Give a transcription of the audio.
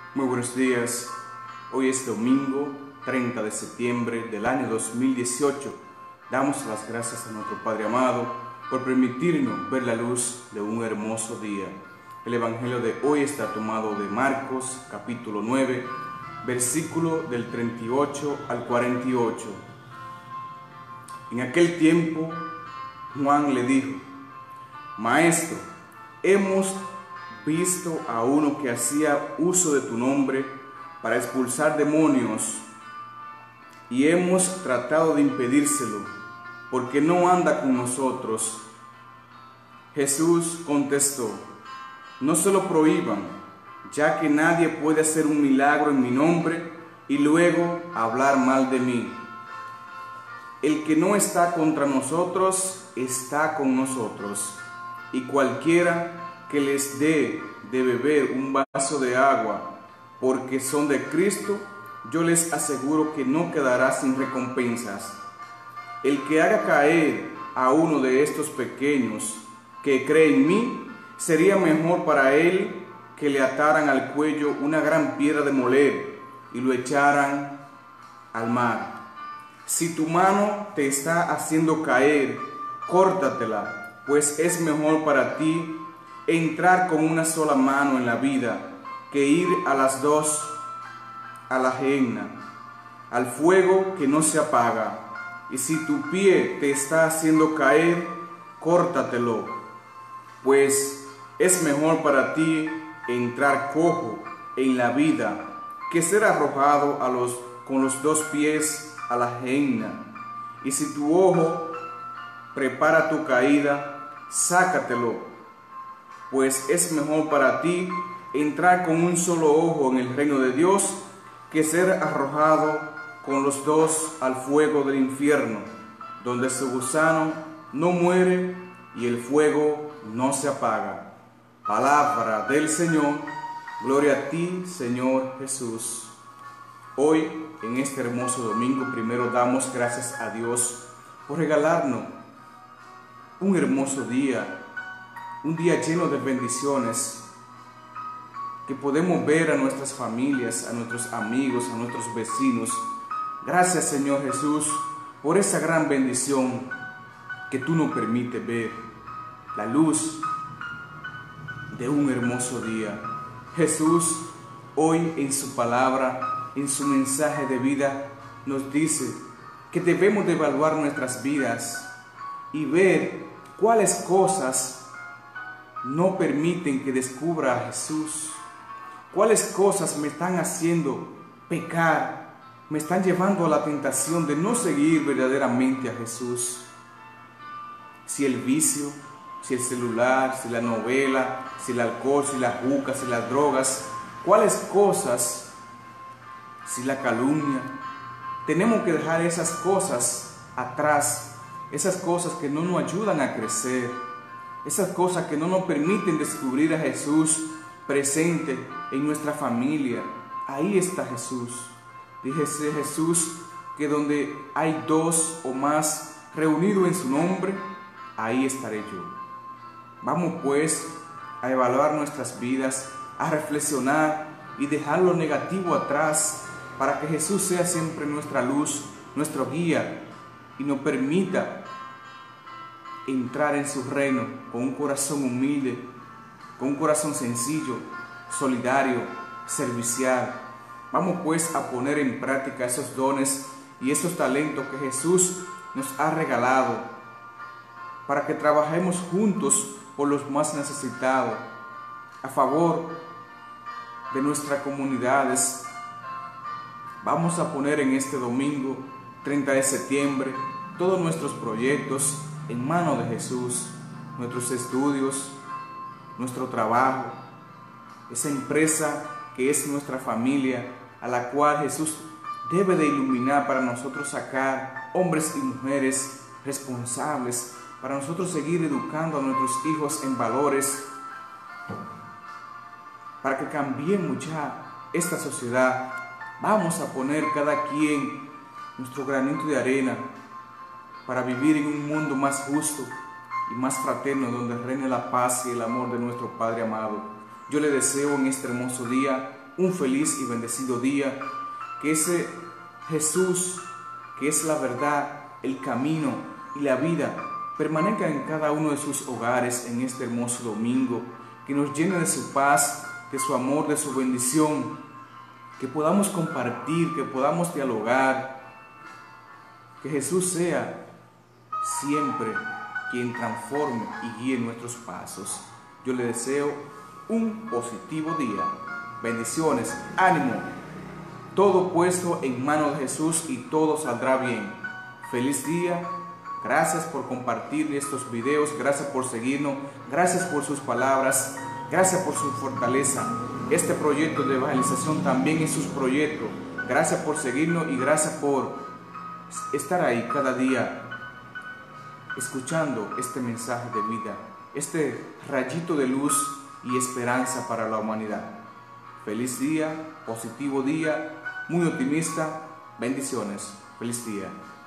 Muy buenos días, hoy es domingo 30 de septiembre del año 2018. Damos las gracias a nuestro Padre amado por permitirnos ver la luz de un hermoso día. El Evangelio de hoy está tomado de Marcos capítulo 9, versículo del 38 al 48. En aquel tiempo Juan le dijo: Maestro, hemos visto a uno que hacía uso de tu nombre para expulsar demonios y hemos tratado de impedírselo porque no anda con nosotros. Jesús contestó: No se lo prohíban, ya que nadie puede hacer un milagro en mi nombre y luego hablar mal de mí. El que no está contra nosotros está con nosotros, y cualquiera que les dé de beber un vaso de agua porque son de Cristo, yo les aseguro que no quedará sin recompensas. El que haga caer a uno de estos pequeños que cree en mí, sería mejor para él que le ataran al cuello una gran piedra de moler y lo echaran al mar. Si tu mano te está haciendo caer, córtatela, pues es mejor para ti entrar con una sola mano en la vida que ir a las dos a la gehenna, al fuego que no se apaga. Y si tu pie te está haciendo caer, córtatelo, pues es mejor para ti entrar cojo en la vida que ser arrojado con los dos pies a la gehenna. Y si tu ojo prepara tu caída, sácatelo, pues es mejor para ti entrar con un solo ojo en el reino de Dios que ser arrojado con los dos al fuego del infierno, donde su gusano no muere y el fuego no se apaga. Palabra del Señor, gloria a ti, Señor Jesús. Hoy, en este hermoso domingo, primero damos gracias a Dios por regalarnos un hermoso día, un día lleno de bendiciones, que podemos ver a nuestras familias, a nuestros amigos, a nuestros vecinos. Gracias, Señor Jesús, por esa gran bendición que tú nos permites ver, la luz de un hermoso día. Jesús, hoy en su palabra, en su mensaje de vida, nos dice que debemos de evaluar nuestras vidas y ver cuáles cosas no permiten que descubra a Jesús, cuáles cosas me están haciendo pecar, me están llevando a la tentación de no seguir verdaderamente a Jesús. Si el vicio, si el celular, si la novela, si el alcohol, si la juca, si las drogas, cuáles cosas, si la calumnia. Tenemos que dejar esas cosas atrás, esas cosas que no nos ayudan a crecer, esas cosas que no nos permiten descubrir a Jesús presente en nuestra familia. Ahí está Jesús. Díjese Jesús que donde hay dos o más reunidos en su nombre, ahí estaré yo. Vamos pues a evaluar nuestras vidas, a reflexionar y dejar lo negativo atrás para que Jesús sea siempre nuestra luz, nuestro guía y nos permita entrar en su reino con un corazón humilde, con un corazón sencillo, solidario, servicial. Vamos pues a poner en práctica esos dones y esos talentos que Jesús nos ha regalado para que trabajemos juntos por los más necesitados, a favor de nuestras comunidades. Vamos a poner en este domingo 30 de septiembre todos nuestros proyectos en manos de Jesús, nuestros estudios, nuestro trabajo, esa empresa que es nuestra familia, a la cual Jesús debe de iluminar para nosotros sacar hombres y mujeres responsables, para nosotros seguir educando a nuestros hijos en valores, para que cambiemos ya esta sociedad. Vamos a poner cada quien nuestro granito de arena para vivir en un mundo más justo y más fraterno, donde reine la paz y el amor de nuestro Padre amado. Yo le deseo en este hermoso día un feliz y bendecido día. Que ese Jesús, que es la verdad, el camino y la vida, permanezca en cada uno de sus hogares en este hermoso domingo. Que nos llene de su paz, de su amor, de su bendición. Que podamos compartir, que podamos dialogar. Que Jesús sea siempre quien transforme y guíe nuestros pasos. Yo le deseo un positivo día. Bendiciones, ánimo. Todo puesto en manos de Jesús y todo saldrá bien. Feliz día. Gracias por compartir estos videos. Gracias por seguirnos. Gracias por sus palabras. Gracias por su fortaleza. Este proyecto de evangelización también es su proyecto. Gracias por seguirnos y gracias por estar ahí cada día escuchando este mensaje de vida, este rayito de luz y esperanza para la humanidad. Feliz día, positivo día, muy optimista. Bendiciones. Feliz día.